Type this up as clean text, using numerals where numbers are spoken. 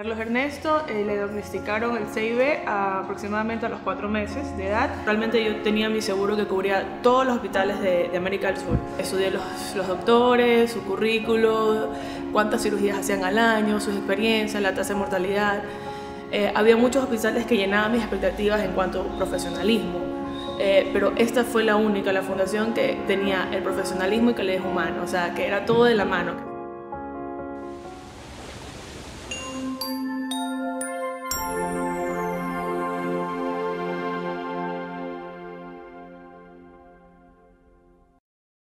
Carlos Ernesto le diagnosticaron el CIB aproximadamente a los 4 meses de edad. Realmente yo tenía mi seguro que cubría todos los hospitales de América del Sur. Estudié los doctores, su currículo, cuántas cirugías hacían al año, sus experiencias, la tasa de mortalidad. Había muchos hospitales que llenaban mis expectativas en cuanto a profesionalismo, pero esta fue la única, la fundación que tenía el profesionalismo y calidez humana, o sea, que era todo de la mano.